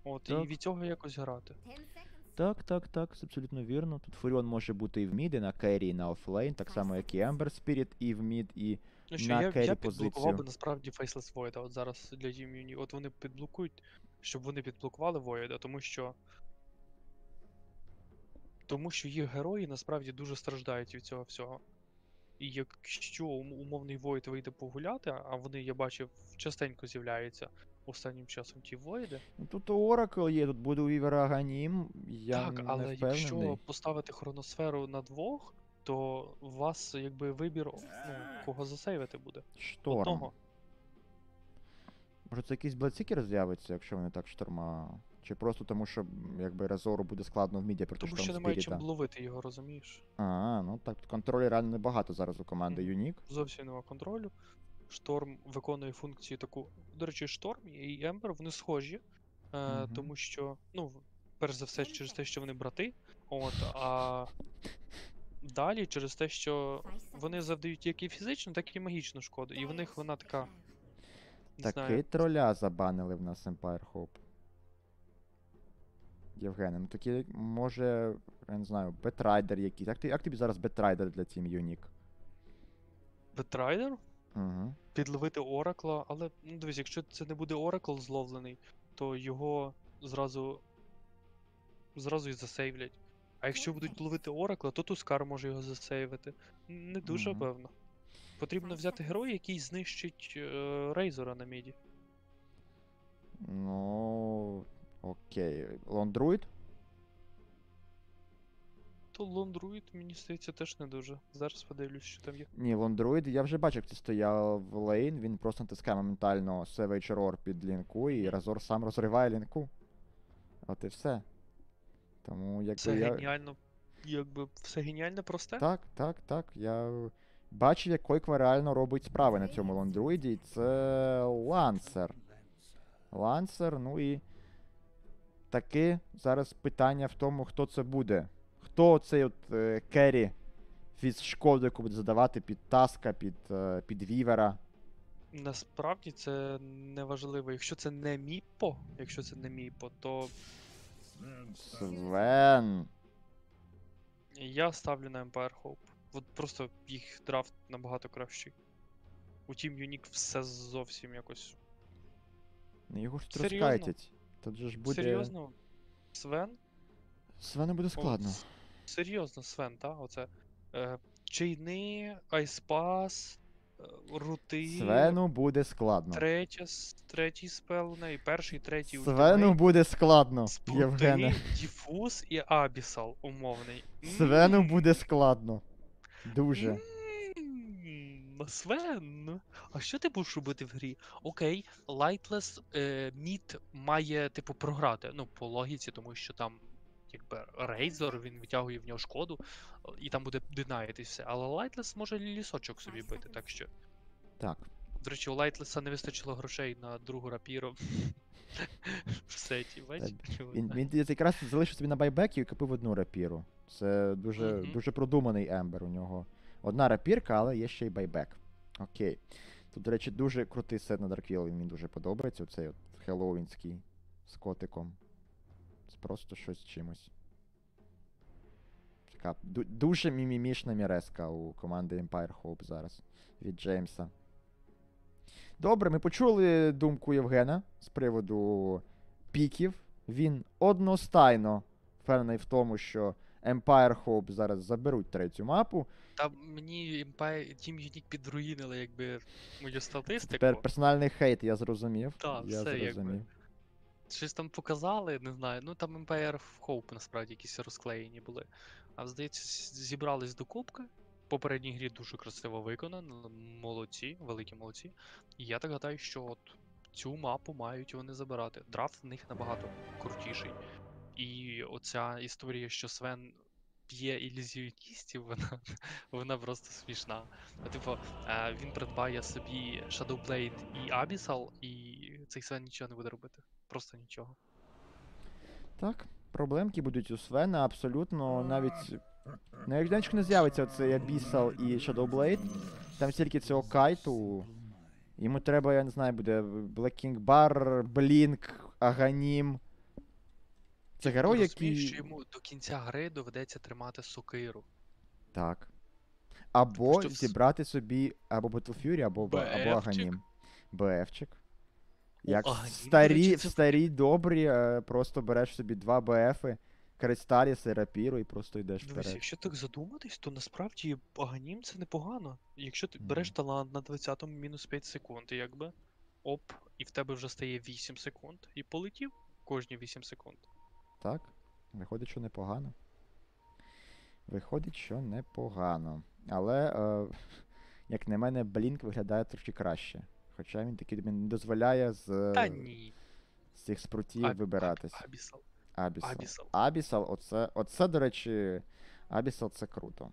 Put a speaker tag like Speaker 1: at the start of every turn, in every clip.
Speaker 1: От, і
Speaker 2: Так.
Speaker 1: від цього якось грати.
Speaker 2: Так, це абсолютно вірно. Тут Фуріон може бути і в мід, і на керрі, і на офлейн, так само, як і Ember Spirit, і в мід, і
Speaker 1: Ну що,
Speaker 2: на
Speaker 1: я
Speaker 2: керрі
Speaker 1: підблокував би
Speaker 2: позицію.
Speaker 1: насправді Faceless Void, от зараз для Team Uni. От вони підблокують, щоб вони підблокували Void, тому що їх герої насправді дуже страждають від цього всього. І якщо умовний Void вийде погуляти, а вони, я бачив, частенько з'являються останнім часом ті Void.
Speaker 2: Ну, тут Oracle є, тут буде у Вівера Аганім, я
Speaker 1: Так,
Speaker 2: не
Speaker 1: але якщо
Speaker 2: впевнений.
Speaker 1: поставити хроносферу на двох, то у вас якби вибір, ну, кого засейвити буде.
Speaker 2: Шторм.
Speaker 1: Одного.
Speaker 2: Може це якийсь Бладсікер з'явиться, якщо вони так шторма. Чи просто тому, що якби Разору буде складно в міді проти
Speaker 1: Тому
Speaker 2: Шторм
Speaker 1: що немає чим
Speaker 2: Спіріта.
Speaker 1: ловити його, розумієш?
Speaker 2: Ну так, тут контролю реально небагато зараз у команди Юнік.
Speaker 1: Зовсім нема контролю. Шторм виконує функцію таку. До речі, Шторм і Ембер, вони схожі, тому що, ну, перш за все, через те, що вони брати. От, а далі через те, що вони завдають як і фізичну, так і магічну шкоду. І в них вона така. Не
Speaker 2: Такий
Speaker 1: знаю.
Speaker 2: троля забанили в нас Empire Hope. Євгене, ну такі, може, я не знаю, Бетрайдер якийсь. Як тобі зараз Бетрайдер для Team Юнік?
Speaker 1: Бетрайдер?
Speaker 2: Угу.
Speaker 1: Підловити Оракла, але, ну дивись, якщо це не буде Оракл зловлений, то його зразу і засейвлять. А якщо будуть ловити Оракла, то Тускар може його засейвити. Не дуже, певно. Потрібно взяти героя, який знищить Рейзора на міді.
Speaker 2: Ну, окей. Лондруїд?
Speaker 1: То Лондруїд, мені здається, теж не дуже. Зараз подивлюсь, що там є.
Speaker 2: Ні, Лондруїд, я вже бачив, як ти стояв в лейн, він просто натискає моментально Savage Roar під лінку, і Разор сам розриває лінку. От і все. Тому якби
Speaker 1: Це
Speaker 2: я...
Speaker 1: геніально, якби все геніально просте.
Speaker 2: Так. Я бачив, як Койква реально робить справи на цьому Лондруїді, і це Лансер. Лансер, ну і таки зараз питання в тому, хто це буде. Хто цей от керрі від шкоди, яку буде задавати під Таска, під Вівера.
Speaker 1: Насправді це не важливо. Якщо це не Міпо, то
Speaker 2: Свен.
Speaker 1: я ставлю на Empire Hope. От просто їх драфт набагато кращий. У Team Unique все зовсім якось.
Speaker 2: Його ж
Speaker 1: Серйозно?
Speaker 2: розкайтять. Тут же ж буде...
Speaker 1: Серйозно? Свен?
Speaker 2: Свену буде складно.
Speaker 1: Серйозно, Свен, та? Оце. Чайни, Айспас, рути.
Speaker 2: Свену буде складно.
Speaker 1: Третій спел у неї, перший, третій
Speaker 2: Свену буде складно, Євгене.
Speaker 1: Діфуз і Абісал умовний.
Speaker 2: Свену буде складно. Дуже.
Speaker 1: Свен, а що ти будеш робити в грі? Окей, Lightless Mid має, типу, програти. Ну, по логіці, тому що там, якби, Рейзор, він витягує в нього шкоду, і там буде динаїтись все. Але Lightless може лісочок собі бити, так що.
Speaker 2: Так.
Speaker 1: До речі, у Lightless не вистачило грошей на другу рапіру. В сеті, бачиш?
Speaker 2: Він якраз залишив собі на байбекі і купив одну рапіру. Це дуже продуманий Ембер у нього. Одна рапірка, але є ще й байбек. Окей. Тут, до речі, дуже крутий сет на Дарквіл, він мені дуже подобається. Оцей от хеллоуінський з котиком. Це просто щось з чимось. Така дуже мімімішна міреска у команди Empire Hope зараз від Джеймса. Добре, ми почули думку Євгена з приводу піків. Він одностайно впевнений в тому, що Empire Hope зараз заберуть третю мапу.
Speaker 1: Та мені Team Unique підруїнили, якби, мою статистику.
Speaker 2: Тепер персональний хейт, я зрозумів.
Speaker 1: Так,
Speaker 2: я
Speaker 1: все
Speaker 2: зрозумів.
Speaker 1: якби. Щось там показали, не знаю. Ну там Empire Hope насправді якісь розклеєні були. А здається, зібрались до кубки. В попередній грі дуже красиво виконано. Молодці, великі молодці. І я так гадаю, що от цю мапу мають вони забирати. Драфт в них набагато крутіший. І оця історія, що Свен п'є ілюзіоністів, вона просто смішна. Типу, він придбає собі Shadowblade і Abyssal, і цей Свен нічого не буде робити. Просто нічого.
Speaker 2: Так, проблемки будуть у Свена, абсолютно. Навіть на екзенчику не з'явиться оцей Abyssal і Shadowblade. Там стільки цього кайту. Йому треба, я не знаю, буде Black King Bar, Blink, Аганім, Це
Speaker 1: Ти
Speaker 2: герой,
Speaker 1: розумієш,
Speaker 2: який...
Speaker 1: що йому до кінця гри доведеться тримати сокиру.
Speaker 2: Так.
Speaker 1: Тому
Speaker 2: Або
Speaker 1: що
Speaker 2: зібрати собі або Battle Fury, або
Speaker 1: БФчик.
Speaker 2: Аганім. БФчик.
Speaker 1: О,
Speaker 2: Як
Speaker 1: Аганім, до
Speaker 2: старі,
Speaker 1: речі,
Speaker 2: в
Speaker 1: це
Speaker 2: старій добрі, просто береш собі 2 БФи, Кристаліси, рапіру і просто йдеш
Speaker 1: Дивись,
Speaker 2: вперед.
Speaker 1: якщо так задуматись, то насправді Аганім це непогано. Якщо ти
Speaker 2: Мгм.
Speaker 1: береш талант на 20-му мінус 5 секунд, і якби оп, і в тебе вже стає 8 секунд, і полетів кожні 8 секунд.
Speaker 2: Так, виходить, що непогано. Виходить, що непогано. Але, як на мене, Блінк виглядає трохи краще. Хоча він таки тобі не дозволяє
Speaker 1: Та ні.
Speaker 2: з цих спрутів вибиратись.
Speaker 1: Абісал.
Speaker 2: Абісал.
Speaker 1: Абісал.
Speaker 2: Абісал, оце, до речі, Абісал це круто.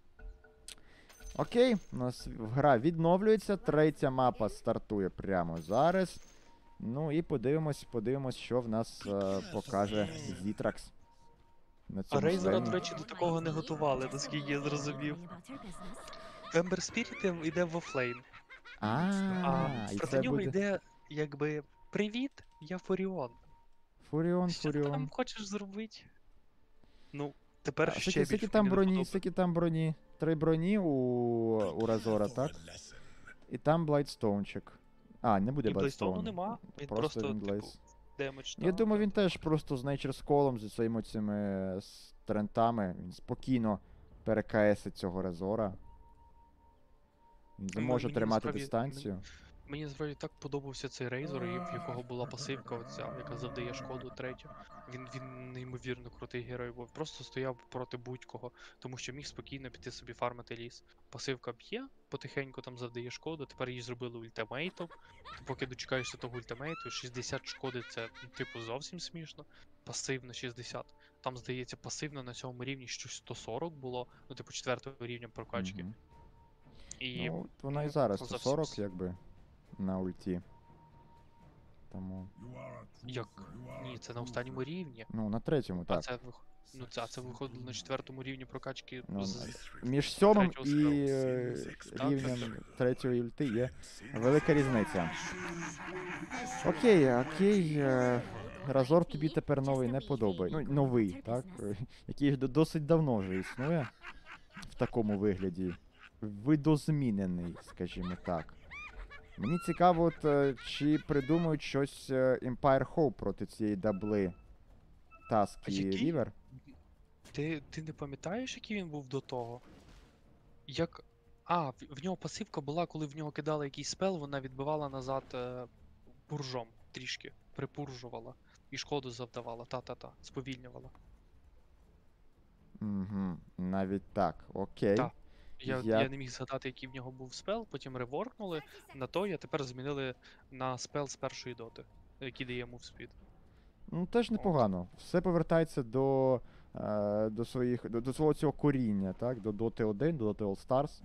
Speaker 2: Окей, у нас гра відновлюється. Третя мапа стартує прямо зараз. Ну і подивимось, що в нас покаже Зітракс. На
Speaker 1: А
Speaker 2: цьому
Speaker 1: Рейзера,
Speaker 2: сцені.
Speaker 1: до речі, до такого не готували, наскільки я зрозумів. Ember Spirit йде в офлейн, а
Speaker 2: І
Speaker 1: проти
Speaker 2: це
Speaker 1: нього
Speaker 2: буде
Speaker 1: йде, якби, привіт, я Фуріон.
Speaker 2: Фуріон,
Speaker 1: Що ти там хочеш зробити? Ну, тепер ще більш
Speaker 2: Скільки
Speaker 1: мені
Speaker 2: там
Speaker 1: не
Speaker 2: броні,
Speaker 1: подобається.
Speaker 2: скільки там броні? 3 броні у Разора, так? І там Блайдстоунчик. А, не буде
Speaker 1: І Блейстоуну
Speaker 2: Блайдстоуну.
Speaker 1: нема, він
Speaker 2: Просто
Speaker 1: просто,
Speaker 2: він
Speaker 1: типу,
Speaker 2: Блейз.
Speaker 1: демедж.
Speaker 2: Я думаю, він теж просто з Nature Skull'ом, зі своїми цими трентами, він спокійно перекаесить цього Разора. Він зможе
Speaker 1: Мені
Speaker 2: тримати
Speaker 1: насправді-
Speaker 2: дистанцію.
Speaker 1: Мені насправді так подобався цей Рейзор, в якого була пасивка оця, яка завдає шкоду третю. Він неймовірно крутий герой, бо просто стояв проти будь-кого, тому що міг спокійно піти собі фармити ліс. Пасивка б'є, потихеньку там завдає шкоду, тепер її зробили ультимейтом. Ти поки дочекаєшся того ультимейту, 60 шкоди це, ну, типу, зовсім смішно. Пасивно 60. Там, здається, пасивно на цьому рівні щось 140 було, ну, типу, 4-го рівня прокачки.
Speaker 2: Мгм.
Speaker 1: І
Speaker 2: Ну, вона і
Speaker 1: ну,
Speaker 2: зараз
Speaker 1: зовсім
Speaker 2: 140, якби, на ульті. Тому,
Speaker 1: Як? Ні, це на останньому рівні.
Speaker 2: ну, на третьому,
Speaker 1: А
Speaker 2: так.
Speaker 1: це це виходило на 4-му рівні прокачки
Speaker 2: Ну,
Speaker 1: з
Speaker 2: Між 7-м
Speaker 1: третього
Speaker 2: і
Speaker 1: Так,
Speaker 2: рівнем
Speaker 1: так,
Speaker 2: 3-ї ульти є велика різниця. Окей. Разор тобі тепер новий не подобається. Ну, новий, так? Який ж досить давно вже існує в такому вигляді. Видозмінений, скажімо так. Мені цікаво, чи придумають щось Empire Hope проти цієї дабли Task і
Speaker 1: Який?
Speaker 2: River.
Speaker 1: Ти не пам'ятаєш, який він був до того? Як. В нього пасивка була, коли в нього кидали якийсь спел, вона відбивала назад пуржом трішки, припуржувала. І шкоду завдавала, та-та-та, сповільнювала.
Speaker 2: Угу, навіть так, окей.
Speaker 1: Та. Я не міг згадати, який в нього був спел, потім реворкнули на той, а тепер змінили на спел з першої доти, який дає мувспід.
Speaker 2: Ну, теж непогано. Все повертається до свого цього коріння, так? До Dota 1, до Dota All Stars.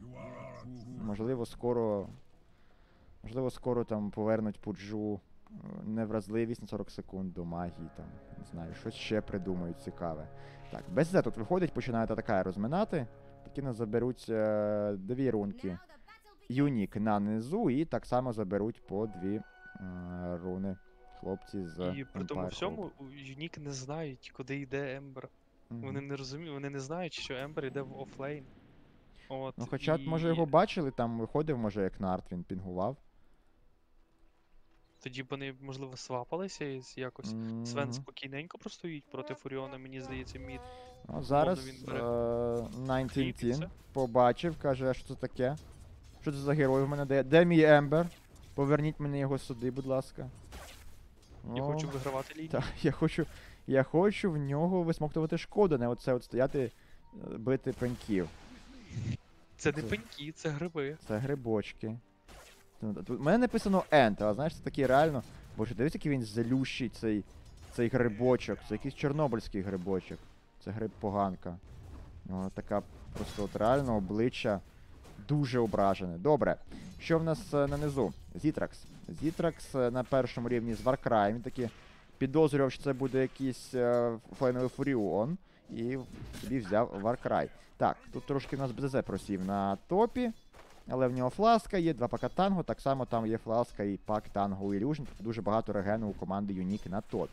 Speaker 2: Можливо, скоро там повернуть Пуджу невразливість на 40 секунд до магії, там, не знаю, щось ще придумають цікаве. Так, БЗ тут виходить, починає атакає розминати. Такі нас заберуть 2 рунки. Юнік на низу, і так само заберуть по 2 руни. Хлопці з
Speaker 1: І при тому
Speaker 2: Empire
Speaker 1: всьому Юнік не знають, куди йде Ембер.
Speaker 2: Hope.
Speaker 1: Вони не розуміють, вони не знають, що Ембер йде в офлейн. От,
Speaker 2: Ну, хоча, може, його бачили, там виходив, може, як нарт, він пінгував.
Speaker 1: Тоді б вони, можливо, свапалися і якось. Свен спокійненько простоїть проти Фуріона, мені здається, мід.
Speaker 2: Ну, зараз
Speaker 1: він бере
Speaker 2: 19
Speaker 1: кріпиться.
Speaker 2: побачив, каже, що це таке? Що це за герой в мене? Де мій Ембер? Поверніть мені його сюди, будь ласка.
Speaker 1: Я
Speaker 2: О,
Speaker 1: хочу вигравати лінію.
Speaker 2: Так, я хочу в нього висмоктувати шкоду, не оце от стояти, бити пеньків.
Speaker 1: Це не пеньки, це гриби.
Speaker 2: Це грибочки. Тут у мене написано Ент, а знаєш, це такий реально. Боже, дивись, який він залющий цей грибочок. Це якийсь чорнобильський грибочок. Це гриб-поганка. Вона така просто от реально обличчя дуже ображене. Добре. Що в нас нанизу? Зітракс. Зітракс на першому рівні з Warcry. Він таки підозрював, що це буде якийсь флейновий Фуріон. І собі взяв Warcry. Так, тут трошки в нас БЗ просів на топі. Але в нього фласка є, 2 пака танго, так само там є фласка і пак танго Illusion. Тобто дуже багато регену у команди Юнік на топі.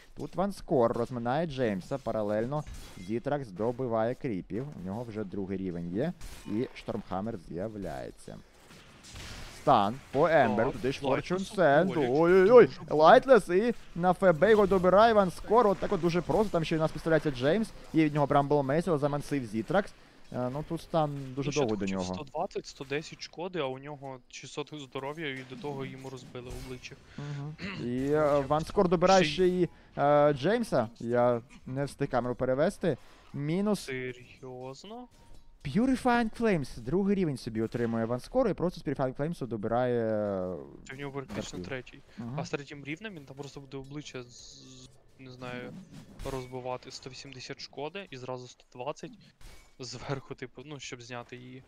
Speaker 2: Тут Ванскор розминає Джеймса, паралельно Зітракс добиває кріпів. У нього вже другий рівень є, і Штормхаммер з'являється. Стан по Емберу, туди ж Форчун Сенд. Ой-ой-ой, Лайтлес і на ФБ його добирає Ванскор. От так от дуже просто, там ще у нас підставляється Джеймс, і від нього Брамбл Мейсел замансив Зітракс. Ну тут стан дуже довго до нього.
Speaker 1: 120-110 шкоди, а у нього 600 здоров'я, і до того йому розбили обличчя.
Speaker 2: І Ванскор добирає ще і Джеймса. Я не встиг камеру перевести. Мінус.
Speaker 1: Серйозно?
Speaker 2: Purifying Flames. Другий рівень собі отримує Ванскор і просто з Purifying Flames добирає.
Speaker 1: Це в нього практично третій. А з третім рівнем він там просто буде обличчя, не знаю, розбивати 180 шкоди і зразу 120 зверху, типу, ну, щоб зняти її.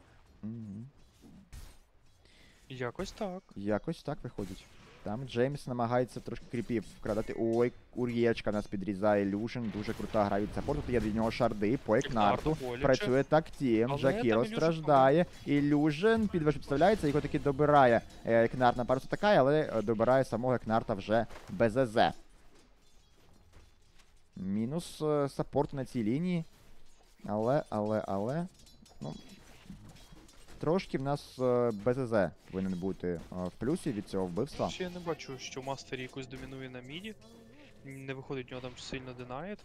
Speaker 1: Якось так.
Speaker 2: Якось так виходить. Там Джеймс намагається трошки кріпів вкрадати. Ой, Ур'єчка нас підрізає Ілюжен. Дуже крута гра від саппорту. Тут є від нього шарди по Екнарту. Працює так Тім. Джакіро страждає. Ілюжен підставляється, його таки добирає. Екнарт на пару атакає, але добирає самого Екнарта вже без ЕЗ. Мінус саппорту на цій лінії. Але... Ну... Трошки в нас БЗЗ повинен бути в плюсі від цього вбивства.
Speaker 1: Ще я не бачу, що Мастері якось домінує на міді. Не виходить в нього там сильно динаєте.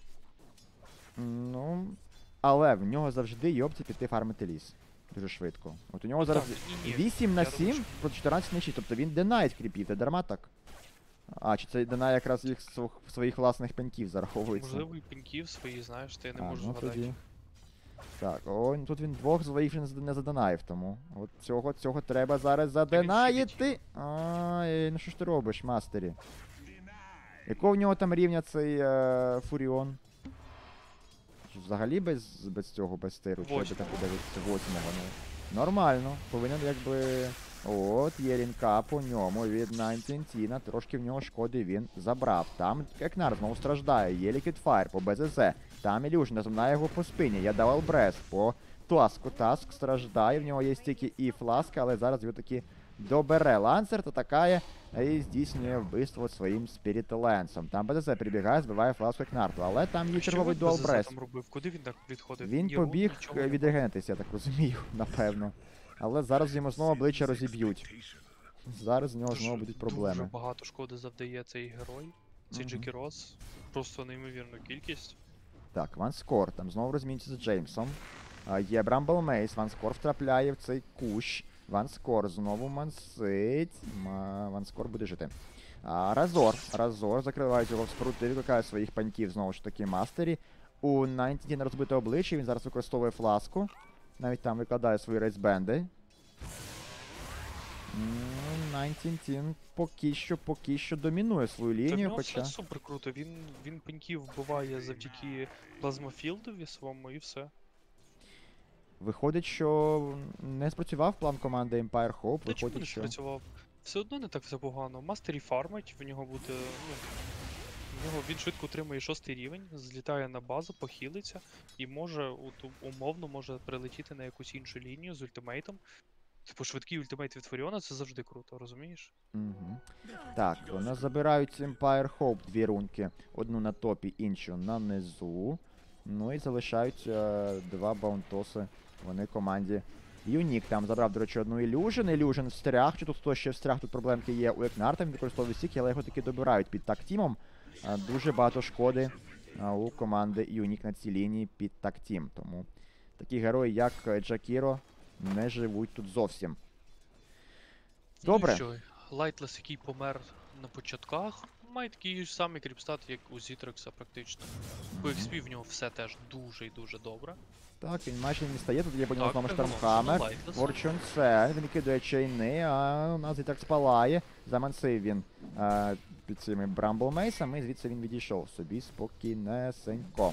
Speaker 2: Ну, але в нього завжди є опція піти фармити ліс. Дуже швидко. От у нього зараз 8 на 7 проти 14 на 6. Тобто він динають кріпів, це дарма так. А, чи це динає якраз їх своїх власних пеньків зараховується?
Speaker 1: Можливо, і пеньків свої, знаєш, ти не можу згадати.
Speaker 2: Тоді. Так, о, тут він двох своїх не задонаїв, тому от цього треба зараз задонаїти. Ай, ну що ж ти робиш, Мастері? Якого в нього там рівня цей Фуріон? Взагалі без цього, без тиру? Чи там подивитися 8-го? Ну, нормально, повинен якби... От, є лінка по ньому від 19-Тіна, трошки в нього шкоди він забрав. Там Екнар знову страждає, є Liquid Fire по БЗЗ, там Ілюжн наземнає його по спині, є Double Breath по Таску, Таск страждає, в нього є стільки і фласка, але зараз його таки добере. Лансер атакає і здійснює вбивство своїм Spirit Lance. Там БЗЗ прибігає, збиває фласку Екнарту, але там є черговий Dual Breath.
Speaker 1: Куди він так відходив?
Speaker 2: Він побіг відрегенитися, я так розумію, напевно. Але зараз йому знову обличчя розіб'ють. Зараз в нього знову будуть проблеми.
Speaker 1: Дуже багато шкоди завдає цей герой. Цей Джекірос. Просто неймовірну кількість.
Speaker 2: Так, Ванскор там знову розмінюється з Джеймсом. Є Брамбл Мейс, Ванскор втрапляє в цей кущ. Ванскор знову мансить. Ванскор буде жити. Разор закривають його в спрути, викликає своїх паньків знову ж таки Мастері. У 19 на розбите обличчя, він зараз використовує фласку. Навіть там викладає свої рейсбенди. 19 поки що домінує свою лінію, хоча...
Speaker 1: Це супер круто, він пеньків вбиває завдяки плазмофілдові своєму і все.
Speaker 2: Виходить, що не спрацював план команди Empire Hope, виходить, що...
Speaker 1: спрацював? Все одно не так все погано. Мастері фармить, в нього буде... він швидко отримує 6-й рівень, злітає на базу, похилиться і може, умовно, може прилетіти на якусь іншу лінію з ультимейтом. Типу, швидкий ультимейт від Фуріона, це завжди круто, розумієш?
Speaker 2: Так, у нас забирають Empire Hope 2 рунки. Одну на топі, іншу на низу. Ну і залишають 2 баунтоси. Вони команді Юнік там забрав, до речі, одну Ілюжен встряг. Чи тут хтось ще встряг, тут проблемки є у Екнарта, він використовує стільки, але його таки добирають під тактімом. Дуже багато шкоди у команди Юнік на цій лінії під тактім. Тому такі герої, як Джакіро, не живуть тут зовсім. Добре.
Speaker 1: Ну що, Лайтлес, який помер на початках, має такий ж самий кріпстат, як у Зітрекса практично. По XP в нього все теж дуже і дуже добре.
Speaker 2: Так, він майже не стає, тут є по ньому знову Штормхаммер. Форчун Сен, він кидає чайни, а у нас і так спалає. Замансив він під цими Брамбл Мейсами, і звідси він відійшов собі спокійнесенько.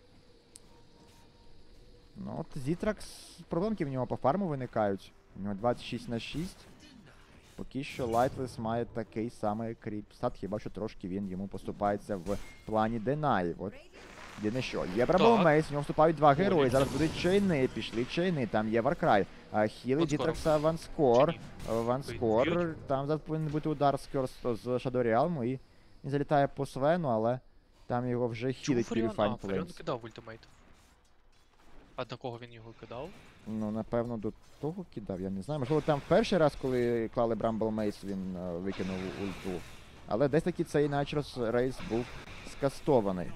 Speaker 2: Ну от Зітракс, проблемки в нього по фарму виникають. У нього 26 на 6. Поки що Лайтлес має такий самий кріпстат, хіба що трошки він йому поступається в плані денаїв. От єдине що, є Брамбл Мейс, в нього вступають 2 герої, зараз будуть чайни, пішли чайни, там є Варкрай. Хіли Зітракса Ванскор, там зараз повинен бути удар з Shadow Realm і Він залітає по Свену, але там його вже
Speaker 1: Чому
Speaker 2: хілить
Speaker 1: Фуріон?
Speaker 2: Purifying
Speaker 1: Фуріон
Speaker 2: Flames.
Speaker 1: кидав ультимейт. А на кого він його кидав?
Speaker 2: Ну, напевно, до того кидав, я не знаю. Можливо, там перший раз, коли клали Bramble Mace, він викинув ульту. Але десь таки цей Naturals рейс був скастований.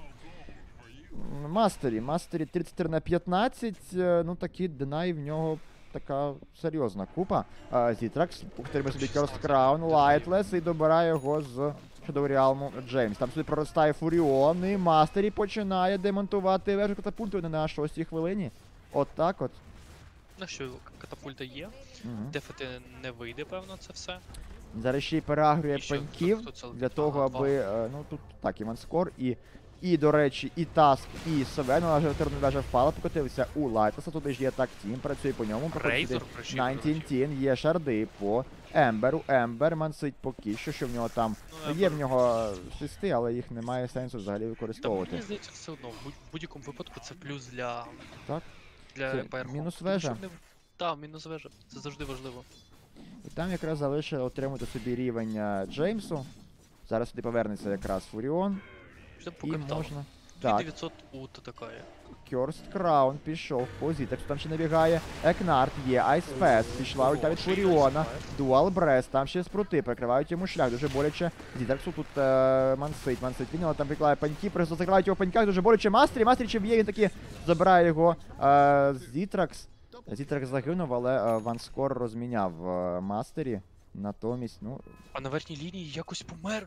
Speaker 2: Мастері 33/15, ну такий динай в нього така серйозна купа. Зітракс отримує собі Curse Crown, Lightless і добирає його з Shadow Realm Джеймс. Там собі проростає Фуріон і Мастері починає демонтувати вежу катапульту на 6-й хвилині. От так от.
Speaker 1: Ну що, катапульта є.
Speaker 2: Угу.
Speaker 1: Дефати не вийде, певно, це все.
Speaker 2: Зараз ще й переагрює
Speaker 1: І що,
Speaker 2: паньків
Speaker 1: хто це?
Speaker 2: для того,
Speaker 1: Ага,
Speaker 2: аби, ну тут так, і Ванскор, і, до речі, і Таск, і Севен, але вже вежа впала, покотився у Лайтеса, туди ж є так Тім, працює по ньому, проходить
Speaker 1: Рейзор
Speaker 2: сюди
Speaker 1: причіп,
Speaker 2: 19, є шарди по Емберу, Ембер мансить поки що в нього там,
Speaker 1: Ну,
Speaker 2: є в нього шести, але їх немає сенсу взагалі
Speaker 1: Та
Speaker 2: використовувати.
Speaker 1: мені здається, все одно, в будь-якому випадку це плюс для...
Speaker 2: Так.
Speaker 1: Для
Speaker 2: Це
Speaker 1: Empire Home.
Speaker 2: мінус
Speaker 1: Тому що
Speaker 2: вежа.
Speaker 1: Так, мінус вежа. Це завжди важливо.
Speaker 2: І там якраз залишили отримати собі рівень Джеймсу. Зараз сюди повернеться якраз Фуріон,
Speaker 1: Що
Speaker 2: і
Speaker 1: по капіталу?
Speaker 2: можна... Так.
Speaker 1: 2900 ут така.
Speaker 2: Cursed Crown пішов по Зітекс, там ще набігає Екнард, є Ice Fest, пішла ульта від Фуріона, Dual Breast, там ще спрути, перекривають йому шлях, дуже боляче. Зітексу тут мансить він, але там приклає паньки, просто закривають його в паньках, дуже боляче. Мастері чи б'є, він таки забирає його Зітракс. Зітракс загинув, але Ванскор розміняв Мастері, натомість, ну...
Speaker 1: А на верхній лінії якось помер.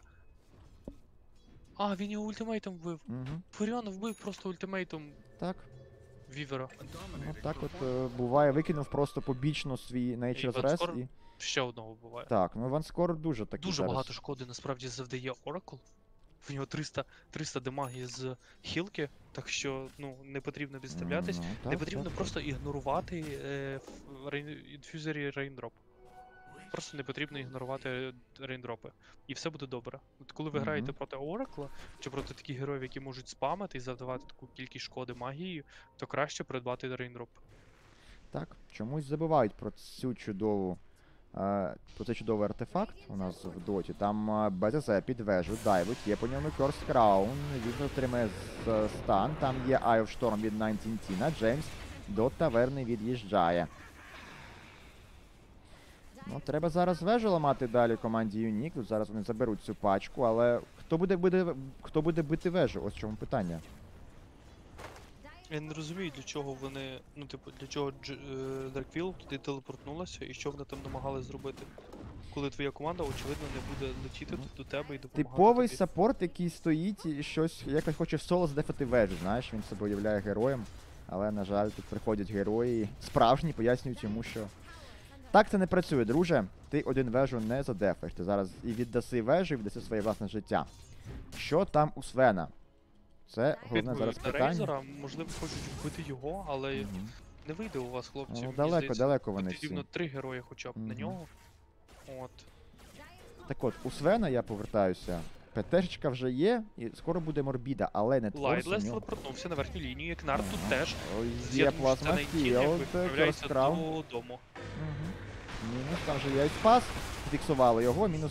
Speaker 1: А, він його ультимейтом вбив.
Speaker 2: Угу.
Speaker 1: Фуріон вбив просто ультимейтом
Speaker 2: Так.
Speaker 1: Вівера.
Speaker 2: Ну так от буває, викинув просто побічно свій Nature's Rest
Speaker 1: Ванскор
Speaker 2: і...
Speaker 1: Ще одного вбиває.
Speaker 2: Так, ну Ванскор дуже такий
Speaker 1: Дуже
Speaker 2: зараз.
Speaker 1: багато шкоди насправді завдає Oracle. В нього 300 демаги з хілки, так що ну не потрібно підставлятись.
Speaker 2: Ну,
Speaker 1: Не
Speaker 2: так,
Speaker 1: потрібно
Speaker 2: так,
Speaker 1: просто ігнорувати інфюзері рейндроп. Просто не потрібно ігнорувати рейндропи. І все буде добре. От коли ви граєте проти Оракла, чи проти таких героїв, які можуть спамити і завдавати таку кількість шкоди магією, то краще придбати рейндроп.
Speaker 2: Так, чомусь забувають про цю чудову. Про цей чудовий артефакт у нас в доті. Там БТЗ під вежу, дайвить, є по ньому Curse Crown, він отримає стан, там є Eye of Storm від 19, Джеймс до таверни від'їжджає. Ну, треба зараз вежу ламати далі команді Юнік, тут зараз вони заберуть цю пачку, але хто буде бити вежу? Ось в чому питання.
Speaker 1: Я не розумію, для чого вони, ну типу, для чого Дарквіл туди телепортнулася і що вони там намагалися зробити. Коли твоя команда, очевидно, не буде летіти до тебе і допомагати
Speaker 2: Типовий
Speaker 1: тобі.
Speaker 2: саппорт, який стоїть і щось якось хоче в соло здефати вежу, знаєш, він себе уявляє героєм, але, на жаль, тут приходять герої справжні, пояснюють йому, що так це не працює, друже. Ти один вежу не задефаєш, ти зараз і віддаси вежу, і віддаси своє власне життя. Що там у Свена? Це головне зараз питання.
Speaker 1: Рейзера, можливо, хочуть вбити його, але не вийде у вас, хлопці.
Speaker 2: Ну,
Speaker 1: Мені здається,
Speaker 2: далеко вони
Speaker 1: потрібно
Speaker 2: всі.
Speaker 1: 3 герої хоча б на нього. От.
Speaker 2: Так от, у Свена я повертаюся. ПТшечка вже є, і скоро буде Морбіда, але не
Speaker 1: Лайтлес телепортнувся на верхню лінію, Екнард тут теж.
Speaker 2: Є плазма Філд,
Speaker 1: відправляється
Speaker 2: Кроскраун.
Speaker 1: додому.
Speaker 2: Мінус, там же є спас, фіксували його, мінус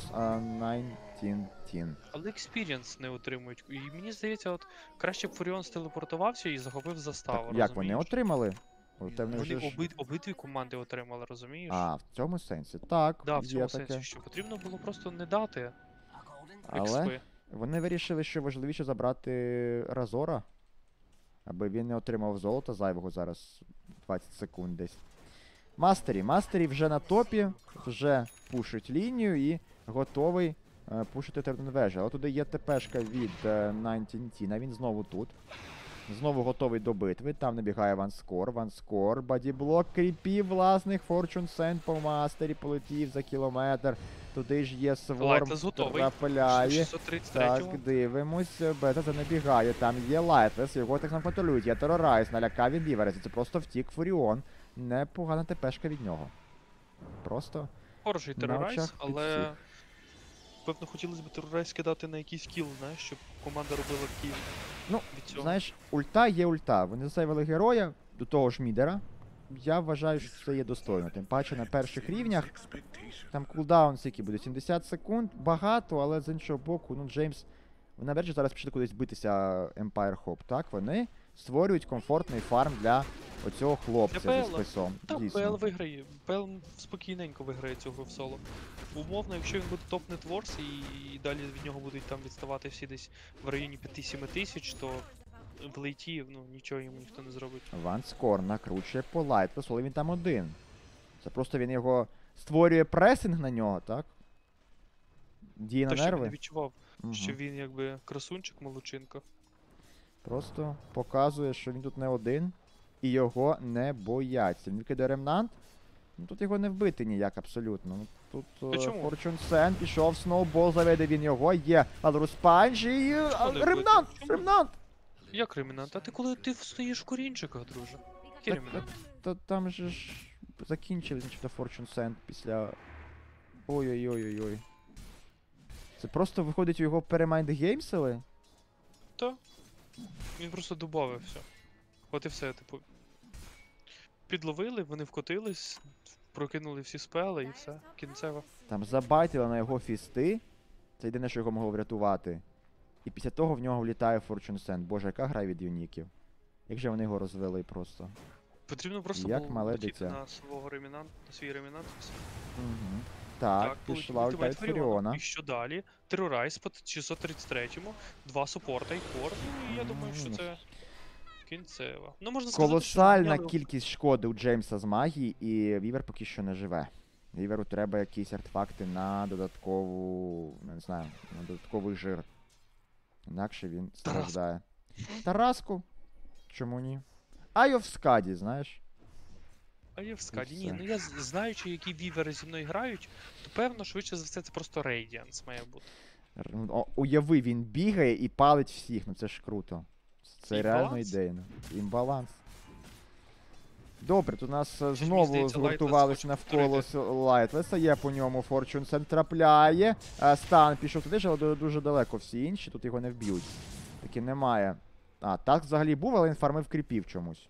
Speaker 2: 19.
Speaker 1: Але експірієнс не отримують. І мені здається, от краще б Фуріон стелепортувався і захопив заставу.
Speaker 2: Так, як вони отримали?
Speaker 1: Вони обидві команди отримали, розумієш?
Speaker 2: А, в цьому сенсі. Так,
Speaker 1: да, в
Speaker 2: є
Speaker 1: цьому
Speaker 2: таке.
Speaker 1: сенсі, що потрібно було просто не дати
Speaker 2: Але
Speaker 1: експи.
Speaker 2: вони вирішили, що важливіше забрати Разора, аби він не отримав золота зайвого зараз 20 секунд десь. Мастері вже на топі, вже пушить лінію і готовий пушити Терден вежу. Але туди є ТПшка від 19, а він знову тут. Знову готовий до битви. Там набігає Ванскор, бадіблок, кріпів власних, Fortune Send по Мастері полетів за кілометр. Туди ж є Сворм, трапляє. Так, дивимось, Бета набігає, там є Лайтлес, його так само контролюють, є Терорайз, налякав він Віверес, це просто втік Фуріон. Непогана ТПшка від нього. Просто
Speaker 1: Хороший Терорайз, але певно хотілося б Терорайз кидати на якийсь кіл, знаєш, щоб команда робила кіл.
Speaker 2: Ну, знаєш, ульта є ульта. Вони засейвили героя, до того ж мідера. Я вважаю, що це є достойно. Тим паче на перших рівнях. Там кулдаун скільки буде? 70 секунд. Багато, але з іншого боку, ну Джеймс вони навряд чи зараз пішли кудись битися Empire Hope, так? Вони створюють комфортний фарм для оцього хлопця
Speaker 1: Для
Speaker 2: зі
Speaker 1: PL.
Speaker 2: списом.
Speaker 1: Та
Speaker 2: Дійсно.
Speaker 1: ПЛ виграє. ПЛ спокійненько виграє цю гру в соло. Умовно, якщо він буде топ-нет ворс і далі від нього будуть там відставати всі десь в районі 5-7 тисяч, то в лейті, ну, нічого йому ніхто не зробить.
Speaker 2: Ванскор накручує по Лайтлесу, але він там один. Це просто він його створює пресинг на нього, так? Діє на
Speaker 1: Те, що він не
Speaker 2: нерви.
Speaker 1: відчував,
Speaker 2: Мгм.
Speaker 1: що він якби красунчик, молодчинка.
Speaker 2: Просто показує, що він тут не один і його не бояться. Він викидає ремнант. Ну тут його не вбити ніяк абсолютно. Ну, тут
Speaker 1: Та чому?
Speaker 2: Fortune Sen пішов, сноубол, заведе він його, є Алрус Панч і
Speaker 1: Чому не
Speaker 2: ремнант!
Speaker 1: вбити? Чому?
Speaker 2: Ремнант!
Speaker 1: Як ремінант? А ти коли ти стоїш в корінчиках, друже? Який
Speaker 2: Так,
Speaker 1: ремінант?
Speaker 2: Та там же ж закінчили, значить, Fortune Send після. Ой-ой-ой-ой-ой. Це просто виходить у його перемайндгеймсили?
Speaker 1: Та. Він просто добавив все. От і все, типу. Підловили, вони вкотились, прокинули всі спели і все. Кінцево.
Speaker 2: Там забайтили на його фісти. Це єдине, що його могло врятувати. І після того в нього влітає Fortune Send. Боже, яка гра від юніків. Як же вони його розвели просто.
Speaker 1: Потрібно просто
Speaker 2: Як
Speaker 1: було
Speaker 2: мале
Speaker 1: летіти
Speaker 2: дитя.
Speaker 1: на свого ремінант, на свій ремінант. І все.
Speaker 2: Угу. Так, пішла ульта від Фуріона.
Speaker 1: І що далі? Терорайз по 633-му, 2 супорта і кор. Ну і я думаю, що це кінцево. Ну можна сказати,
Speaker 2: Колосальна
Speaker 1: що
Speaker 2: кількість шкоди у Джеймса з магії, і Вівер поки що не живе. Віверу треба якісь артефакти на додаткову, не знаю, на додатковий жир. Інакше він страждає. Тараску? Чому ні? Айо в скаді, знаєш?
Speaker 1: А я в скаді. Ні,
Speaker 2: все.
Speaker 1: ну я знаючи, які вівери зі мною грають, то певно, швидше за все, це просто Radiance має бути.
Speaker 2: Уяви, він бігає і палить всіх, ну це ж круто. Це реально
Speaker 1: Імбаланс?
Speaker 2: ідейно. Імбаланс. Добре, тут нас
Speaker 1: мені
Speaker 2: знову
Speaker 1: здається,
Speaker 2: згуртувались
Speaker 1: Lightless
Speaker 2: навколо
Speaker 1: хоче
Speaker 2: Лайтлеса. Є по ньому Fortune Sen трапляє. Стан пішов туди, але дуже далеко всі інші, тут його не вб'ють. Таки немає. А, так взагалі був, але він фармив кріпів чомусь.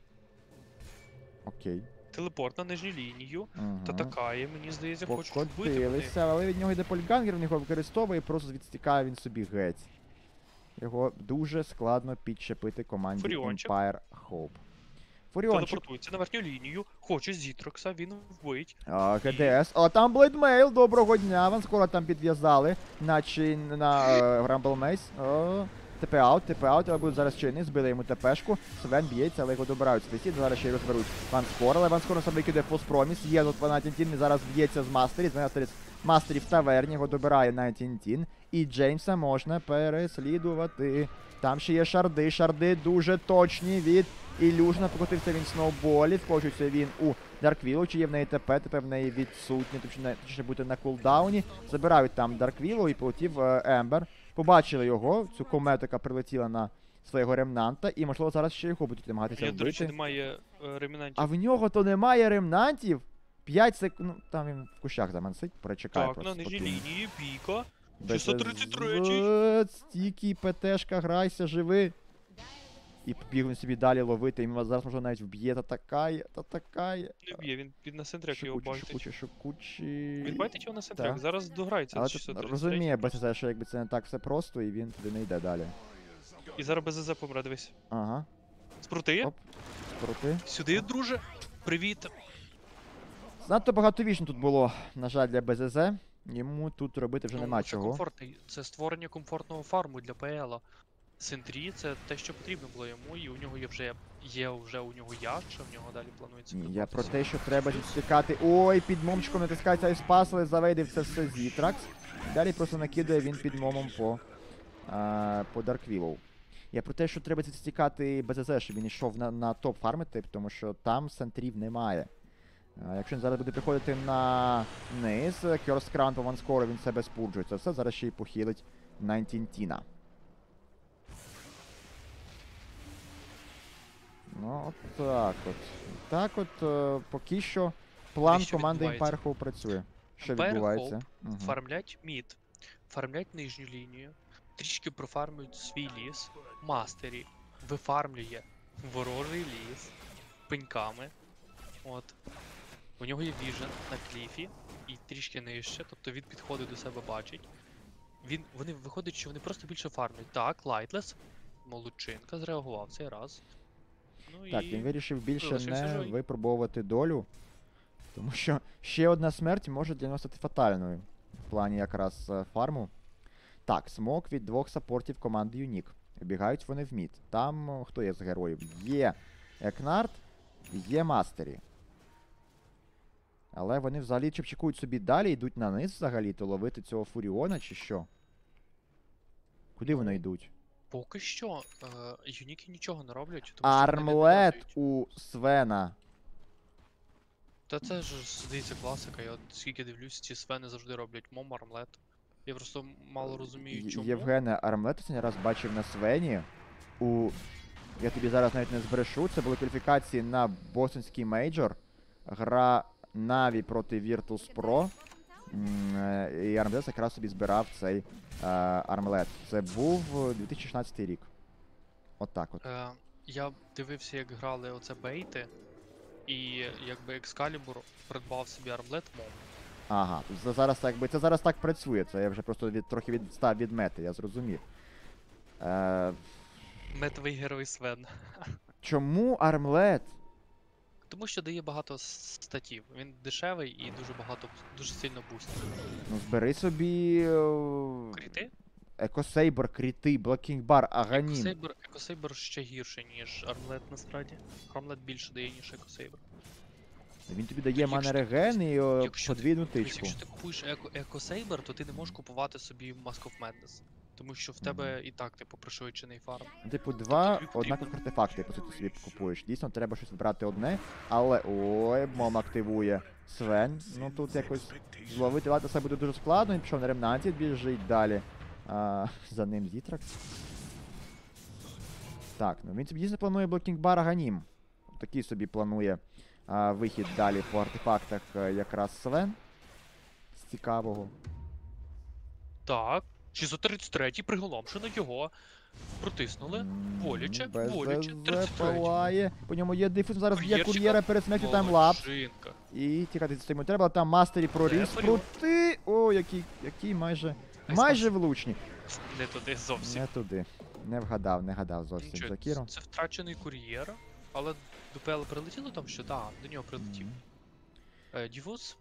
Speaker 2: Окей.
Speaker 1: Телепорт на нижню лінію.
Speaker 2: Угу.
Speaker 1: Та такає, мені здається, хочуть вбити. вони.
Speaker 2: Покотилися, але від нього йде полігангер, він його використовує, і просто відстікає він собі геть. Його дуже складно підчепити команді
Speaker 1: Фуріончик.
Speaker 2: Empire Hope. Фуріончик.
Speaker 1: Телепортується на верхню лінію, хоче Зітрокса, він вбить.
Speaker 2: ГДС. О, там Блейдмейл, доброго дня. Вам скоро там підв'язали. Наче на Rumble Maze. ТП аут, але будуть зараз чини, збили йому ТПшку. Свен б'ється, але його добирають з фейсі, зараз ще й розберуть Ванскор, але Ванскор собі кидає фолспроміс, є тут 12 Тін, зараз б'ється з Мастері, Мастері в таверні, його добирає 19 Тін, і Джеймса можна переслідувати. Там ще є шарди дуже точні від Ілюжна, покотився він сноуболі, вкочується він у Дарквілу, чи є в неї ТП в неї відсутні, точніше бути на кулдауні, забирають там Дарквілу і полетів Ембер. Побачили його, цю комету, яка прилетіла на свого ремнанта, і, можливо, зараз ще його будуть намагатися
Speaker 1: Я, до речі,
Speaker 2: вбити.
Speaker 1: немає ремінантів.
Speaker 2: А в нього то немає ремнантів? 5 секунд, ну, там він в кущах замансить, перечекає
Speaker 1: Так,
Speaker 2: просто
Speaker 1: на нижній
Speaker 2: спокійно.
Speaker 1: лінії, Піка.
Speaker 2: Без
Speaker 1: 633-й.
Speaker 2: Стікі, ПТшка, грайся, живи. І побіг він собі далі ловити, і він зараз, можливо, навіть вб'є, та такає.
Speaker 1: Не б'є, він під на сентряк його байтить.
Speaker 2: Шукучі.
Speaker 1: Він байтить його на сентряк,
Speaker 2: Так.
Speaker 1: зараз дограється
Speaker 2: Але
Speaker 1: з
Speaker 2: тут
Speaker 1: 633.
Speaker 2: розуміє БСЗ, що якби це не так все просто, і він туди не йде далі.
Speaker 1: І зараз БЗЗ помре, дивись.
Speaker 2: Ага,
Speaker 1: Спрути.
Speaker 2: Оп. крути.
Speaker 1: Сюди, друже. Привіт.
Speaker 2: Занадто багато вічно тут було, на жаль, для БЗЗ. Йому тут робити вже нема
Speaker 1: це
Speaker 2: чого.
Speaker 1: комфортний, це створення комфортного фарму для ПЛа. Сентрі це те, що потрібно було йому, і у нього є вже у нього Яча, в нього далі планується.
Speaker 2: Ні, я про те, що треба відстікати. Ой, під момчиком натискається Айспас, але завейдив це все Зітракс. Далі просто накидає він під момом по Дарквілу. Я про те, що треба відстікати БЗЗ, щоб він йшов на топ фармити, тому що там центрів немає. Якщо він зараз буде приходити на низ, Curse Crown по ванскору, він себе спурджує. Це все зараз ще й похилить 19 Тіна. Ну, от так от. Так от, поки що план
Speaker 1: що
Speaker 2: команди
Speaker 1: відбувається?
Speaker 2: Empire Hope працює. Що
Speaker 1: Empire
Speaker 2: відбувається?
Speaker 1: Hope
Speaker 2: Мгм.
Speaker 1: Фармлять мід, фармлять нижню лінію, трішки профармлюють свій ліс, мастері вифармлює ворожий ліс пеньками. От. У нього є віжен на кліфі і трішки нижче, тобто він підходить до себе бачить. Вони виходить, що вони просто більше фармлять. Так, Лайтлес, молодчинка, зреагував цей раз. Ну
Speaker 2: Так,
Speaker 1: і
Speaker 2: він вирішив більше
Speaker 1: залишився
Speaker 2: не
Speaker 1: живий.
Speaker 2: випробовувати долю, тому що ще одна смерть може для нього стати фатальною в плані якраз фарму. Так, смок від двох саппортів команди Юнік. Бігають вони в мід. Там хто є з героїв? Є Екнард, є Мастері. Але вони взагалі чекають собі далі, йдуть на низ взагалі-то ловити цього Фуріона чи що? Куди вони йдуть?
Speaker 1: Поки що Юніки нічого не роблять, тому що вони не
Speaker 2: Армлет
Speaker 1: нав'язують.
Speaker 2: у Свена.
Speaker 1: Та це ж, здається, класика. Я от скільки дивлюсь, ці Свени завжди роблять мом, армлет. Я просто мало розумію, чому.
Speaker 2: Євгене, Армлет останній раз бачив на Свені. Я тобі зараз навіть не збрешу. Це були кваліфікації на бостонський мейджор. Гра Наві проти Virtus.pro. І Армлет якраз собі збирав цей Армлет. Це був 2016 рік. Отак от.
Speaker 1: Я дивився, як грали оце бейти, і якби Екскалібур придбав собі армлет мом.
Speaker 2: Ага, це зараз так працює. Це я вже просто трохи відстав від мети, я зрозумів.
Speaker 1: Метовий герой Свен.
Speaker 2: Чому Армлет?
Speaker 1: Тому що дає багато статів. Він дешевий і дуже сильно бустить.
Speaker 2: Ну збери собі...
Speaker 1: Кріти?
Speaker 2: Екосейбер, кріти, блокінг-бар, аганім.
Speaker 1: Екосейбер ще гірше, ніж армлет насправді. Армлет більше дає, ніж екосейбер.
Speaker 2: Він тобі дає мана-реген і подвійну тичку.
Speaker 1: Якщо ти купуєш екосейбер, то ти не можеш купувати собі Mask of Madness. Тому що в тебе і так, типу, пришвидшений фарм.
Speaker 2: Типу, два однакові артефакти, по суті, собі купуєш. Дійсно, треба щось вибрати одне, але... Ой, мом активує Свен. Ну тут якось зловити Латиса буде дуже складно, він пішов на ремнанті, біжить далі. За ним Зітракс. Так, ну він собі дійсно планує блокінг-бар Аганім. Такий собі планує вихід далі по артефактах якраз Свен. З цікавого.
Speaker 1: Так, 633-й приголомшено його. Протиснули. Боляче, 33-й.
Speaker 2: По ньому є дифуз, зараз є кур'єра перед смертю таймлапс. І тікати з цим треба, там Мастері проріз проти. О, який майже влучні.
Speaker 1: Не туди зовсім.
Speaker 2: Не туди. Не вгадав зовсім Закіру.
Speaker 1: Це втрачений кур'єр, але до ПЛ прилетіло там що? Так, до нього прилетів. Діфуз.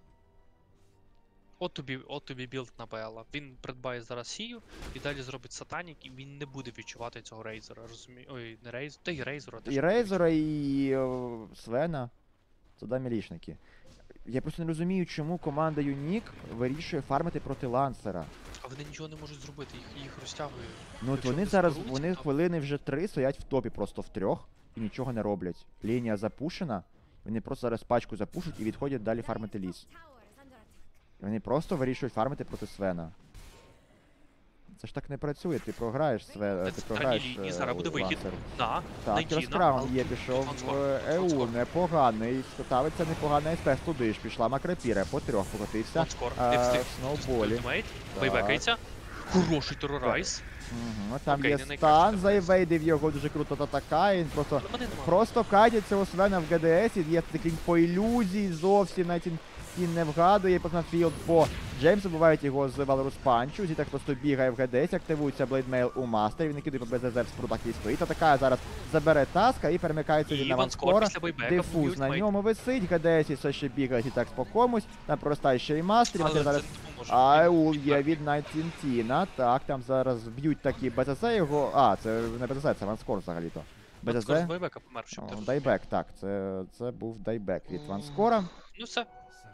Speaker 1: От тобі білд на ПЛ. Він придбає зараз Сію і далі зробить Сатанік, і він не буде відчувати цього Рейзера, розумієш? Ой, не Рейзера, та й Рейзера.
Speaker 2: І Рейзера, і Свена. Туди мілішники. Я просто не розумію, чому команда Юнік вирішує фармити проти Лансера.
Speaker 1: А вони нічого не можуть зробити, їх розтягують.
Speaker 2: Ну от вони зараз, вони хвилини вже 3 стоять в топі просто в 3 і нічого не роблять. Лінія запушена, вони просто зараз пачку запушать і відходять далі фармити ліс. І вони просто вирішують фармити проти Свена. Це ж так не працює, ти програєш Свена, ти програєш
Speaker 1: зараз буде вихід.
Speaker 2: Так, Кроскраун є, пішов ЕУ, непоганий, ставиться непогана СП, туди ж пішла Макрепіра, по 3 покотився. Сноуболі.
Speaker 1: Байбекається. Хороший терорайз.
Speaker 2: Там є стан, заєвейдив його, дуже круто татакає, він просто катиться у Свена в ГДС, є такий по ілюзії зовсім, навіть він не вгадує, потім філд по Джеймсу, бувають його з Валерус Панчу, Зітак просто бігає в ГДС, активується блейдмейл у Мастері, він накидує по БЗЗ в спрутах і стоїть, атакає зараз, забере таска і перемикається на Ванскора, дифуз на ньому висить, ГДС все ще бігає Зітак по комусь, там проростає ще й Мастері, зараз Айул є від Найтінтіна, так, там зараз б'ють такі БЗЗ його, це не БЗЗ, це Ванскор взагалі-то. БЗЗ? Дайбек, так, це був дайбек від Ванскора.
Speaker 1: Ну все.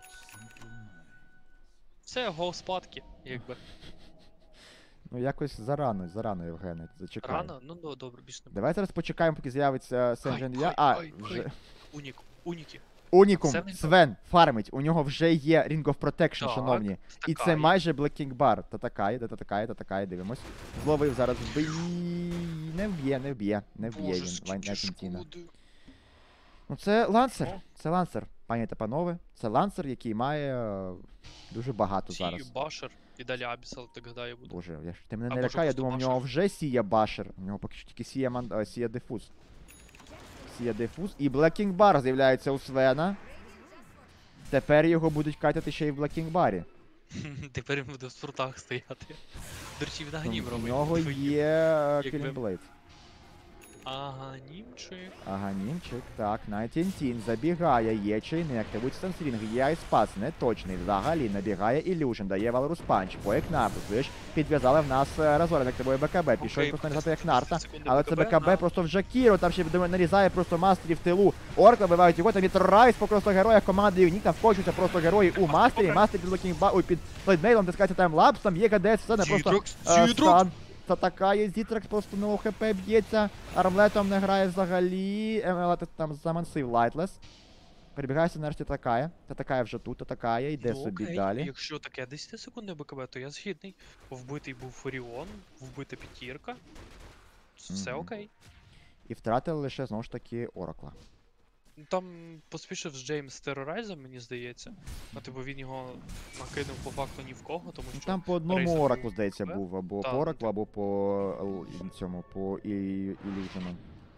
Speaker 1: Це гол спадки, якби.
Speaker 2: Ну якось зарано, Євгене, зачекай.
Speaker 1: Рано? Ну добре, більше не.
Speaker 2: Давай зараз почекаємо, поки з'явиться Сен-Женв'я. Вже...
Speaker 1: Уніки.
Speaker 2: Унікум, Свен, фармить, у нього вже є Ring of Protection, шановні. І це майже Blacking Bar. Татакає, дивимось. Зловив зараз, не вб'є він, Вайнетінтіна. Ну це Лансер, пані та панове. Це Лансер, який має дуже багато зараз.
Speaker 1: Сію, Башер і далі Абісал, так гадаю, буде.
Speaker 2: Боже, ти мене не лякай, я думав, в нього вже Сія Башер. У нього поки що тільки Сія Дифуз. Сія Дифуз. І Blacking Bar з'являється у Свена. Тепер його будуть катати ще й в Blacking Barі.
Speaker 1: Тепер він буде в спортах стояти. До речі, він аганім
Speaker 2: В
Speaker 1: робить.
Speaker 2: нього
Speaker 1: Твої.
Speaker 2: є
Speaker 1: якби-
Speaker 2: Killing Blade.
Speaker 1: Аганімчик.
Speaker 2: Аганімчик, так, Найтінтін забігає, є чайник, активується сенсрінг, є айспас, не точний, взагалі набігає Ілюжн, дає Валорус Панч, по Екнарту, слиш, підв'язали в нас Разорен, активує БКБ, пішов
Speaker 1: Окей,
Speaker 2: просто нарізати Екнарта,
Speaker 1: 30 секунд
Speaker 2: але це БКБ
Speaker 1: на-
Speaker 2: просто вже Кіро, там ще нарізає просто Мастері в тилу, Оркла вибивають його, там Райс по просто героях команди Юнік, там вкочуються просто герої у Мастері, Мастері під локінг ой, під Блейдмейлом, тискається таймлапс, там є ГДС, все не просто
Speaker 1: Зітрокс, Зітрокс!
Speaker 2: стан. Затакає, Зітрекс просто на ОХП б'ється, армлетом не грає взагалі, МЛ там замансив Лайтлес. Перебігається нарешті Татакає вже тут, Татакає, йде
Speaker 1: Ну,
Speaker 2: собі
Speaker 1: окей.
Speaker 2: далі.
Speaker 1: Якщо таке 10 секунд БКБ, то я згідний. Вбитий був Фуріон, вбита п'ятірка. Все
Speaker 2: Мгм.
Speaker 1: окей.
Speaker 2: І втратили лише, знову ж таки, Оракла.
Speaker 1: Ну, там поспішив з Джеймс з терорайзом, мені здається. А типу він його накинув по факту ні в кого, тому
Speaker 2: Ну,
Speaker 1: що.
Speaker 2: там по одному
Speaker 1: Рейзер
Speaker 2: Ораклу,
Speaker 1: був
Speaker 2: здається,
Speaker 1: БКБ.
Speaker 2: був, або
Speaker 1: Так,
Speaker 2: по
Speaker 1: ну,
Speaker 2: Ораклу, або по цьому, по Ілюжену.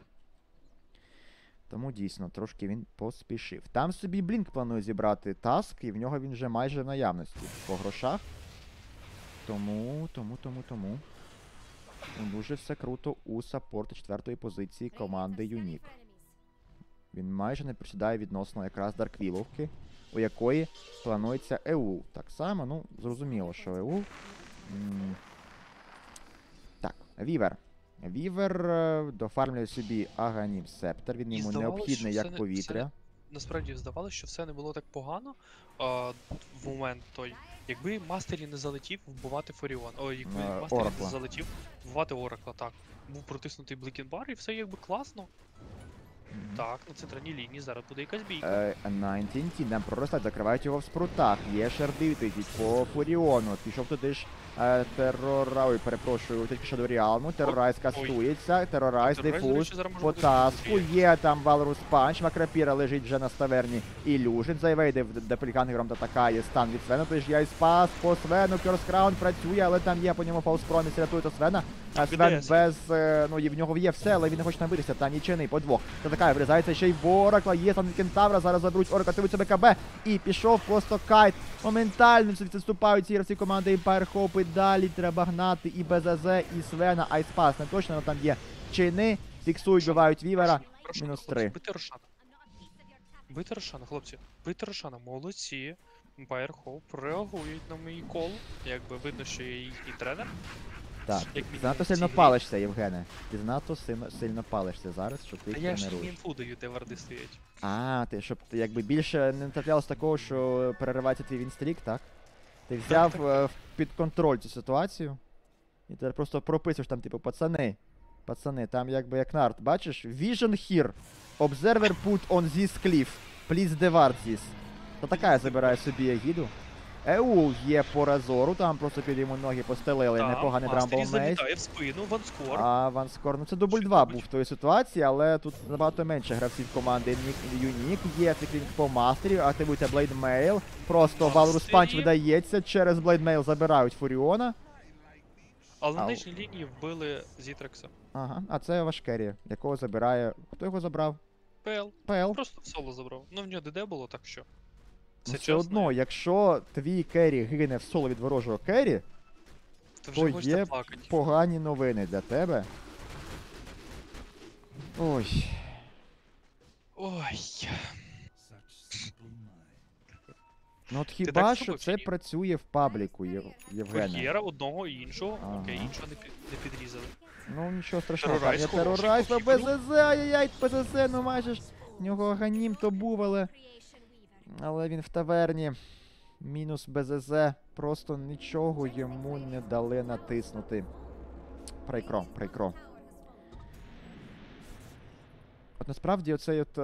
Speaker 2: Тому дійсно, трошки він поспішив. Там собі Блінк планує зібрати таск, і в нього він вже майже в наявності по грошах. Тому. Дуже все круто у саппорті 4-ї позиції команди Юнік. Він майже не присідає відносно якраз Дарквіловки, у якої планується ЕУ. Так само, ну, зрозуміло, що ЕУ. Так, Вівер. Вівер дофармлює собі Аганім Септор, він
Speaker 1: І
Speaker 2: йому
Speaker 1: здавалось,
Speaker 2: необхідний
Speaker 1: що
Speaker 2: як
Speaker 1: все
Speaker 2: повітря.
Speaker 1: Насправді здавалося, що все не було так погано в момент той. Якби Мастері не залетів вбивати Фуріон. О, якби Мастері
Speaker 2: Оракла.
Speaker 1: не залетів вбивати Оракла, так. Був протиснутий Блекінбар і все якби класно.
Speaker 2: Мгм.
Speaker 1: Так, на центральній лінії зараз буде якась бійка.
Speaker 2: 19 нам проростать, закривають його в спрутах. Є шерди йдуть по Фуріону. Пішов туди ж Террорай, перепрошую, тільки що до Ріалму. Террорайз кастується, Террорайз
Speaker 1: Террорайз, до
Speaker 2: дифуз.
Speaker 1: речі, зараз може
Speaker 2: По
Speaker 1: бути
Speaker 2: таску
Speaker 1: зустріч.
Speaker 2: є там Валорус Панч, Макрапіра лежить вже на таверні. Ілюжин завейде в Депелікангером дотакає стан від Свена, тож я і спас по Свену, Кьорскраун працює, але там є по ньому фаустпроміс, рятує Свена. А Свен
Speaker 1: БДС.
Speaker 2: без, ну і в нього є все, але він не хоче набитися, та нічийний по двох. Дотакає, врізається ще й в Оракла, є там Кентавра, зараз заберуть Оракла, активується БКБ і пішов просто кайт. Моментально відступають ці гравці команди Empire Hope і далі треба гнати і БЗЗ, і Свена, Айспас не точно, але там є чини, фіксують, вбивають Вівера.
Speaker 1: Рошана,
Speaker 2: мінус
Speaker 1: хлопці,
Speaker 2: 3.
Speaker 1: Бити Рошана. Бити Рошана, хлопці. Бити Рошана, молодці. Empire Hope реагують на мій кол. Якби видно, що я їхній тренер.
Speaker 2: Так,
Speaker 1: Як
Speaker 2: ти
Speaker 1: мінімум
Speaker 2: занадто
Speaker 1: в цій
Speaker 2: сильно
Speaker 1: грі.
Speaker 2: палишся, Євгене. Ти занадто сильно палишся зараз, що ти
Speaker 1: Та
Speaker 2: їх
Speaker 1: я ж їм
Speaker 2: тренуєш.
Speaker 1: інфу даю, де варди стоять.
Speaker 2: А, ти щоб ти якби більше не траплялось такого, що переривається твій вінстрік, так? Ти взяв
Speaker 1: так.
Speaker 2: під контроль цю ситуацію. І тепер просто прописуєш там, типу, пацани, там якби як нарт, бачиш? Vision here. Observer put on this cliff. Please devart this. Та така забирає собі егіду. Еул є по Разору, там просто під йому ноги постелили,
Speaker 1: Так,
Speaker 2: непоганий
Speaker 1: Мастері
Speaker 2: Брамбл Мейс.
Speaker 1: залітає в спину, ванскор.
Speaker 2: А Ванскор, ну це дубль
Speaker 1: Що
Speaker 2: 2
Speaker 1: робить?
Speaker 2: був в тої ситуації, але тут набагато менше гравців команди Юнік. Є фікрінг по Мастері, активується Блейдмейл. Просто Валрус Панч
Speaker 1: Мастері.
Speaker 2: видається, через Блейдмейл забирають Фуріона.
Speaker 1: Але на
Speaker 2: Ау.
Speaker 1: нижній лінії вбили Зітрекса.
Speaker 2: Ага, а це Вашкері, якого забирає. Хто його забрав?
Speaker 1: ПЛ.
Speaker 2: ПЛ.
Speaker 1: Просто в соло забрав. Ну в нього ДД було, так що.
Speaker 2: Ну,
Speaker 1: Все
Speaker 2: все одно, якщо твій керрі гине в соло від ворожого керрі,
Speaker 1: то
Speaker 2: то
Speaker 1: вже хочеться
Speaker 2: є
Speaker 1: плакати.
Speaker 2: погані новини для тебе. Ой.
Speaker 1: Ой.
Speaker 2: Ну от
Speaker 1: так
Speaker 2: хіба що
Speaker 1: зробив
Speaker 2: це
Speaker 1: чи ні?
Speaker 2: працює в пабліку, Євгене.
Speaker 1: Кур'єра одного і іншого.
Speaker 2: Ага.
Speaker 1: Окей, іншого не підрізали.
Speaker 2: Ну нічого страшного, там
Speaker 1: Терорайз
Speaker 2: є
Speaker 1: хороший,
Speaker 2: терорайз,
Speaker 1: по
Speaker 2: БЗЗ, ай-яй-яй, БЗЗ, ну майже ж. В нього аганім то був, але він в таверні. Мінус БЗЗ, просто нічого йому не дали натиснути. Прикро. От насправді оцей от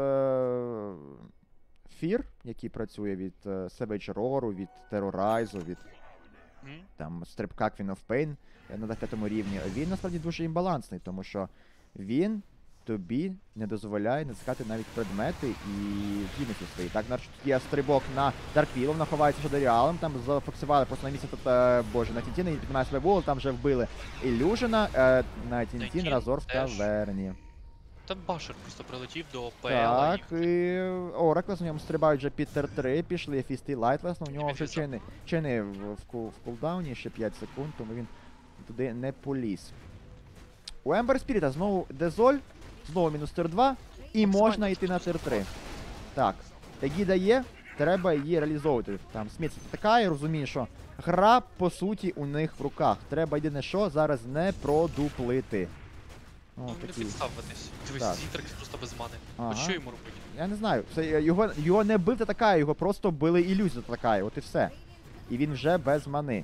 Speaker 2: фір, який працює від Savage Roar, від терорайзу, від
Speaker 1: М?
Speaker 2: там стрибка Queen of Pain на 5-му рівні, він насправді дуже імбалансний, тому що він тобі не дозволяє натискати навіть предмети і здібності свої. Так, значить, є стрибок на Дарквілл, вона ховається ще Доріалом, там зафоксували просто на місце тут, боже, на Тінтін, і піднімає свій вол, там вже вбили Ілюжина, на Тінтін,
Speaker 1: Тінтін
Speaker 2: Разор в
Speaker 1: теж.
Speaker 2: таверні.
Speaker 1: Там башер просто прилетів до ПЛ.
Speaker 2: Так, і Ораклес, у ньому стрибають вже під тир-3, пішли Фісти і Лайтлес, у нього вже чини в кулдауні, ще 5 секунд, тому він туди не поліз. У Ембер Спіріта знову Дезоль, знову мінус тир-2, і можна йти на тир-3. Так, Егіда є, треба її реалізовувати. Там Сміт така і розуміє, що гра, по суті, у них в руках. Треба єдине що, зараз не продуплити.
Speaker 1: Ну, не підставитись. Дивись,
Speaker 2: Так.
Speaker 1: Зітрекс просто без мани.
Speaker 2: Ага.
Speaker 1: От що йому робити?
Speaker 2: Я не знаю, це його не бив така, його просто били ілюзію така, от і все. І він вже без мани.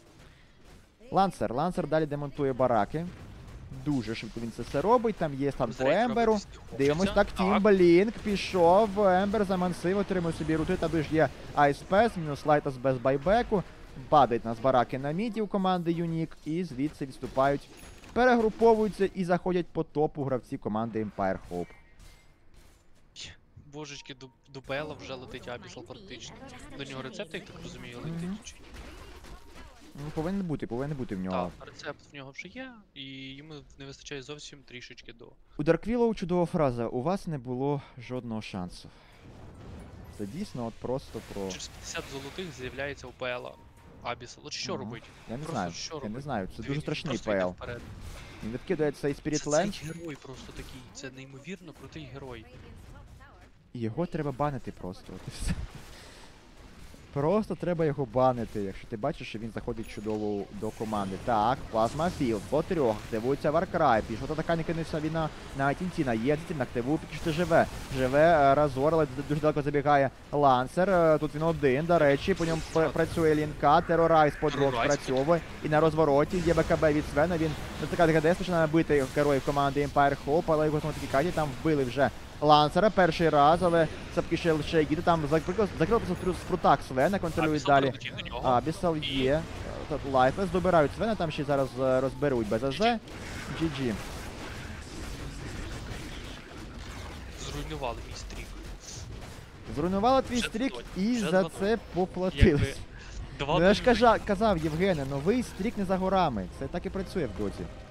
Speaker 2: Лансер далі демонтує бараки. Дуже швидко він це все робить, там є стан по Емберу. Дивимось, так, Тімблінк пішов, Ембер замансив, отримує собі рути, та ж є Айспес, мінус Лайтас без байбеку. Падають нас бараки на міді у команди Юнік, і звідси відступають, перегруповуються і заходять по топу гравці команди Empire Hope.
Speaker 1: Божечки, до ПЛ вже летить Абісал практично. До нього рецепт, як так розумію, летить. Чи-
Speaker 2: Ну, повинен бути в нього.
Speaker 1: Так, рецепт в нього вже є, і йому не вистачає зовсім трішечки до.
Speaker 2: У Дарквілоу чудова фраза, у вас не було жодного шансу. Це дійсно от просто про...
Speaker 1: Через 50 золотих з'являється у ПЛ Абісал. От що робить?
Speaker 2: Я не
Speaker 1: Просто
Speaker 2: знаю,
Speaker 1: що
Speaker 2: я не
Speaker 1: робить?
Speaker 2: знаю, це
Speaker 1: Він
Speaker 2: дуже страшний
Speaker 1: просто йде
Speaker 2: ПЛ.
Speaker 1: вперед.
Speaker 2: Він відкидає цей Spirit
Speaker 1: Це
Speaker 2: Lens,
Speaker 1: цей герой просто такий, це неймовірно крутий герой.
Speaker 2: і його треба банити просто. От і все. Просто треба його банити, якщо ти бачиш, що він заходить чудово до команди. Так, Плазма Філд, по трьох, активується Варкрай, пішов така не кинувся він на Тінтіна, є Тінтін, активує, поки що живе. Живе Разор, але дуже далеко забігає Лансер, тут він один, до речі, по ньому працює Лінка, Терорайз по двох спрацьовує, і на розвороті є БКБ від Свена, він така ГДС починає бити героїв команди Empire Hope, але його автоматикаті там вбили вже Лансера перший раз, але це поки ще лише Егіда, там закрили просто спрутак Свена, контролюють далі. Абісал є, тут Лайфлес добирають Свена, там ще зараз розберуть БЗЗ. GG.
Speaker 1: Зруйнували мій стрік.
Speaker 2: Зруйнувала твій
Speaker 1: Вже
Speaker 2: стрік
Speaker 1: два-
Speaker 2: і
Speaker 1: вже
Speaker 2: за
Speaker 1: два-
Speaker 2: це поплатились.
Speaker 1: Якби
Speaker 2: Ну я ж казав, Євгене, новий стрік не за горами. Це так і працює в доті.